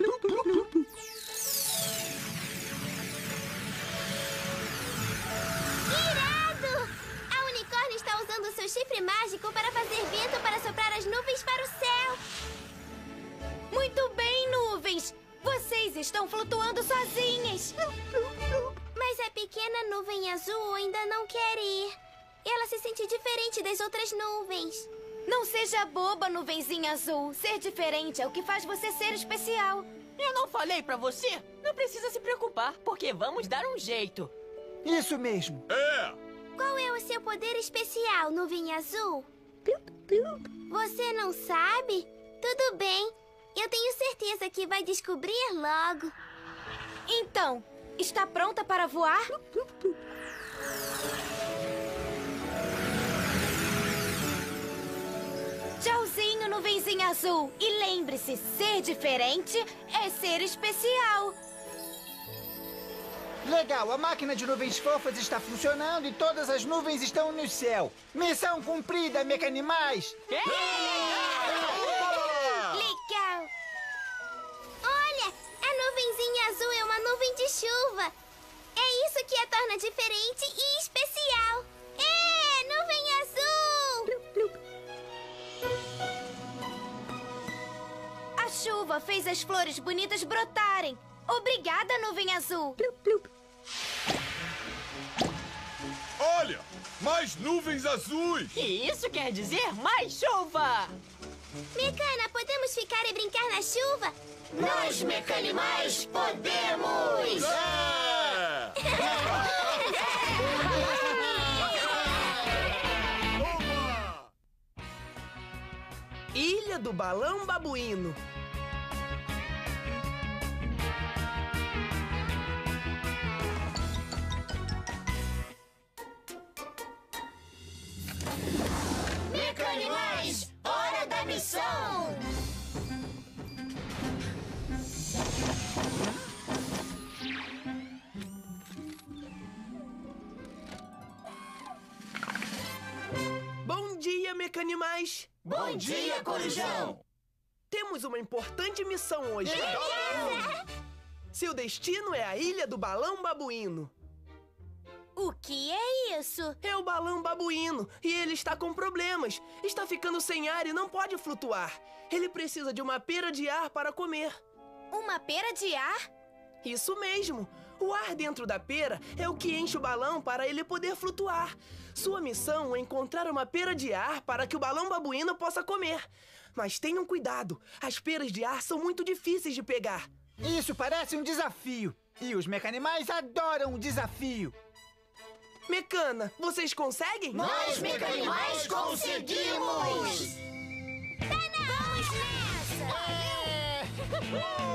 Irado! A unicórnio está usando seu chifre mágico para fazer vento para soprar as nuvens para o céu. Muito bem, nuvens! Vocês estão flutuando sozinhas. Mas a pequena nuvem azul ainda não quer ir. Ela se sente diferente das outras nuvens. Não seja boba, nuvenzinha azul. Ser diferente é o que faz você ser especial. Eu não falei pra você? Não precisa se preocupar, porque vamos dar um jeito. Isso mesmo! É! Qual é o seu poder especial, nuvem azul? Você não sabe? Tudo bem. Eu tenho certeza que vai descobrir logo. Então, está pronta para voar? Tchauzinho, nuvenzinha azul. E lembre-se, ser diferente é ser especial. Legal, a máquina de nuvens fofas está funcionando e todas as nuvens estão no céu. Missão cumprida, mecanimais! Legal! Olha, a nuvenzinha azul é uma nuvem de chuva. É isso que a torna diferente e especial. Nuvem azul! A chuva fez as flores bonitas brotarem. Obrigada, nuvem azul. Olha! Mais nuvens azuis! E isso quer dizer mais chuva! Mecana, podemos ficar e brincar na chuva? Nós, mecanimais, podemos! É! Ilha do Balão Babuíno. Mecanimais, hora da missão! Bom dia, mecanimais! Bom dia, Corujão! Temos uma importante missão hoje. Seu destino é a Ilha do Balão Babuíno. O que é isso? É o balão babuíno e ele está com problemas. Está ficando sem ar e não pode flutuar. Ele precisa de uma pera de ar para comer. Uma pera de ar? Isso mesmo. O ar dentro da pera é o que enche o balão para ele poder flutuar. Sua missão é encontrar uma pera de ar para que o balão babuíno possa comer. Mas tenham cuidado, as peras de ar são muito difíceis de pegar. Isso parece um desafio. E os Mecanimais adoram o desafio. Mecana, vocês conseguem? Nós, Mecanimais, conseguimos! Vamos nessa!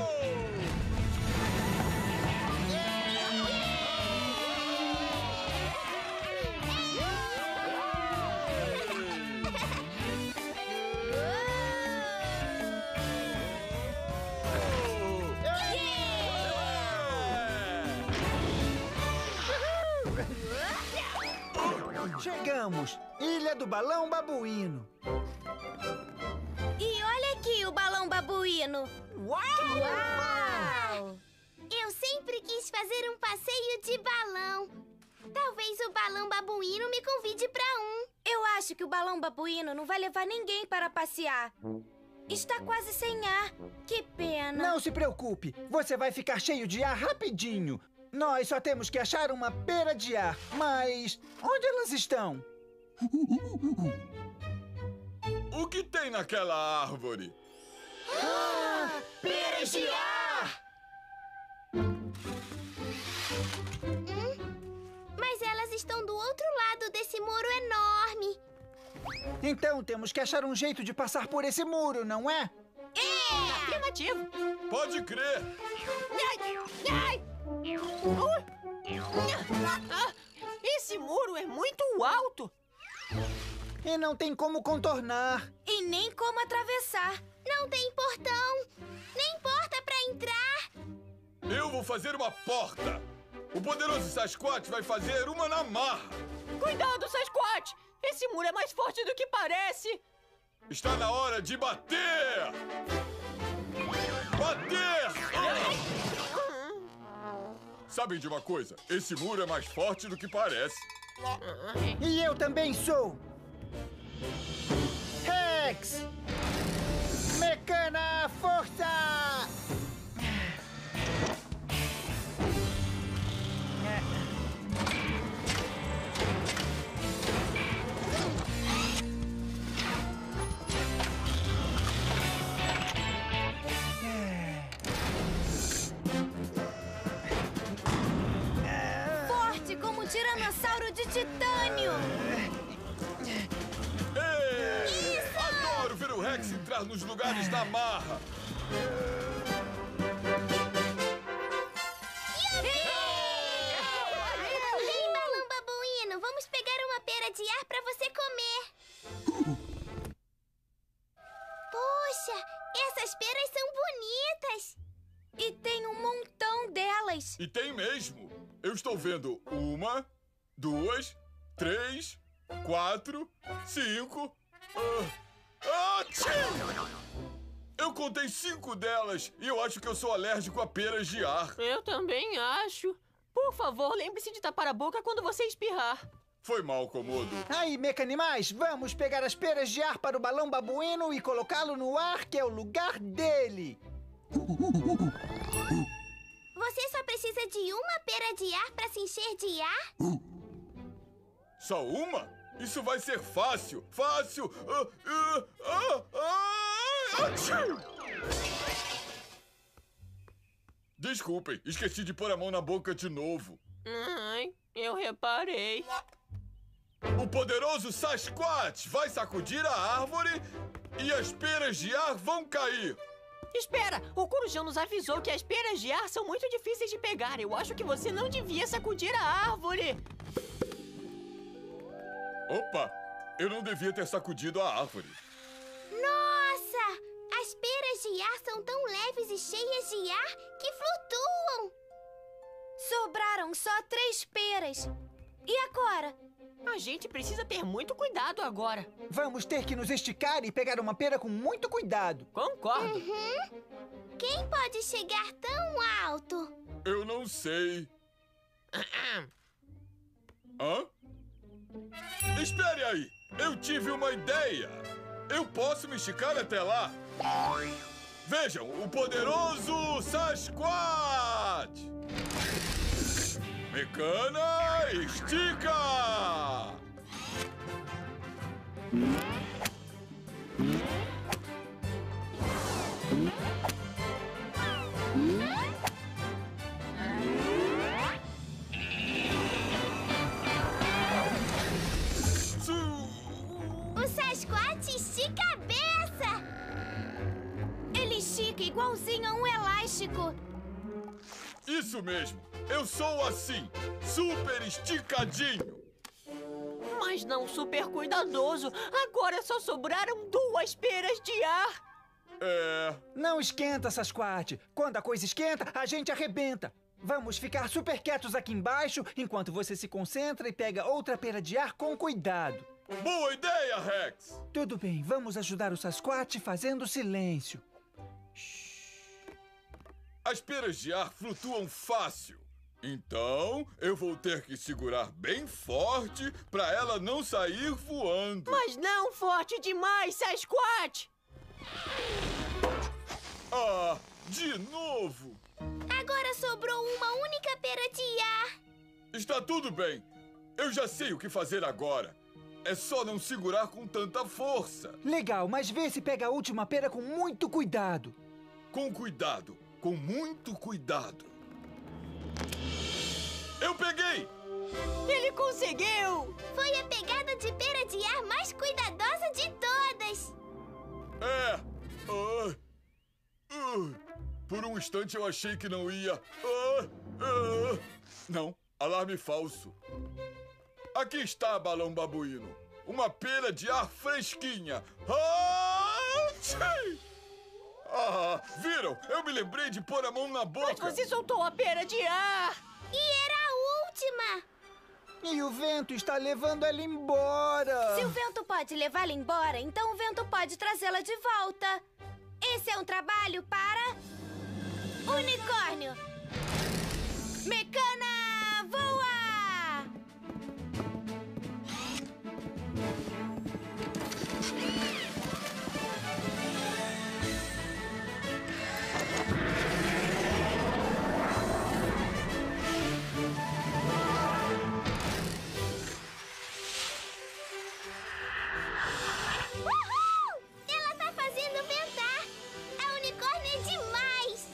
Chegamos! Ilha do Balão Babuíno. E olha aqui o balão babuíno. Uau! Eu sempre quis fazer um passeio de balão. Talvez o balão babuíno me convide pra um. Eu acho que o balão babuíno não vai levar ninguém para passear. Está quase sem ar. Que pena. Não se preocupe, você vai ficar cheio de ar rapidinho. Nós só temos que achar uma pera de ar. Mas onde elas estão? O que tem naquela árvore? Peras de ar! Mas elas estão do outro lado desse muro enorme. Então temos que achar um jeito de passar por esse muro, não é? Afirmativo. Pode crer! Esse muro é muito alto. E não tem como contornar. E nem como atravessar. Não tem portão, nem porta pra entrar. Eu vou fazer uma porta! O poderoso Sasquatch vai fazer uma na marra! Cuidado, Sasquatch! Esse muro é mais forte do que parece. Está na hora de bater! Bater! Sabem de uma coisa? Esse muro é mais forte do que parece. E eu também sou. Rex! Mecana, força! Forte como um tiranossauro de titânio. Ei! Adoro ver o Rex entrar nos lugares da marra! Vem, balão babuíno, vamos pegar uma pera de ar pra você comer. Poxa, essas peras são bonitas. E tem um montão delas. E tem mesmo! Eu estou vendo 1, 2, 3, 4, 5. Eu contei 5 delas e eu acho que eu sou alérgico a peras de ar. Eu também acho. Por favor, lembre-se de tapar a boca quando você espirrar. Foi mal, Komodo. Aí, Mecanimais, vamos pegar as peras de ar para o balão babuíno e colocá-lo no ar, que é o lugar dele. Você só precisa de uma pera de ar pra se encher de ar? Só uma? Isso vai ser fácil! Fácil! Desculpem, esqueci de pôr a mão na boca de novo. Ai, eu reparei. O poderoso Sasquatch vai sacudir a árvore e as peras de ar vão cair. Espera, o Corujão nos avisou que as peras de ar são muito difíceis de pegar. Eu acho que você não devia sacudir a árvore. Opa, eu não devia ter sacudido a árvore. Nossa! As peras de ar são tão leves e cheias de ar que flutuam. Sobraram só 3 peras. E agora? A gente precisa ter muito cuidado agora. Vamos ter que nos esticar e pegar uma pera com muito cuidado. Concordo. Quem pode chegar tão alto? Eu não sei. Hã? Espere aí! Eu tive uma ideia! Eu posso me esticar até lá! Vejam, o poderoso Sasquatch! Mecana, estica! Sasquatch estica-cabeça! Ele estica igualzinho a um elástico. Isso mesmo. Eu sou assim, super esticadinho. Mas não super cuidadoso. Agora só sobraram 2 peras de ar. Não esquenta, Sasquatch. Quando a coisa esquenta, a gente arrebenta. Vamos ficar super quietos aqui embaixo enquanto você se concentra e pega outra pera de ar com cuidado. Boa ideia, Rex! Tudo bem, vamos ajudar o Sasquatch fazendo silêncio. As peras de ar flutuam fácil. Então, eu vou ter que segurar bem forte para ela não sair voando. Mas não forte demais, Sasquatch! Ah, de novo! Agora sobrou uma única pera de ar. Está tudo bem. Eu já sei o que fazer agora. É só não segurar com tanta força. Legal, mas vê se pega a última pera com muito cuidado. Com cuidado, com muito cuidado. Eu peguei! Ele conseguiu! Foi a pegada de pera de ar mais cuidadosa de todas. Por um instante eu achei que não ia. Não, alarme falso. Aqui está, balão babuíno. Uma pera de ar fresquinha. Viram? Eu me lembrei de pôr a mão na boca. Mas você soltou a pera de ar! E era a última. E o vento está levando ela embora. Se o vento pode levá-la embora, então o vento pode trazê-la de volta. Esse é um trabalho para... Unicórnio! Mecana, voa! Uhul! Ela tá fazendo ventar. A unicórnio é demais.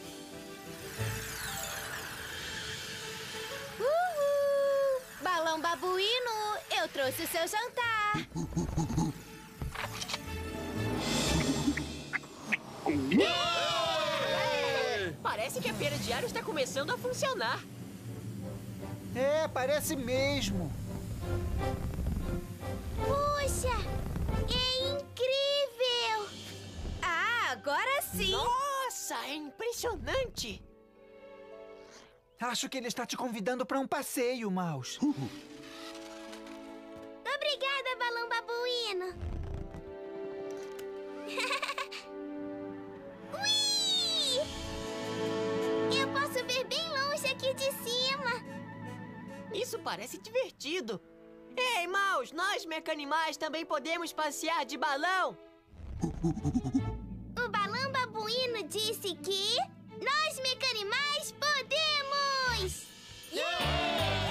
Uhul! Balão babuíno, eu trouxe o seu jantar. Parece que a pera de ar está começando a funcionar. Parece mesmo. Puxa, é incrível. Ah, agora sim! Nossa, é impressionante! Acho que ele está te convidando para um passeio, Mouse. Obrigada, balão babuíno. Ui! Eu posso ver bem longe aqui de cima. Isso parece divertido. Ei, Mouse, nós mecanimais também podemos passear de balão. O balão babuíno disse que nós mecanimais podemos! Yeah!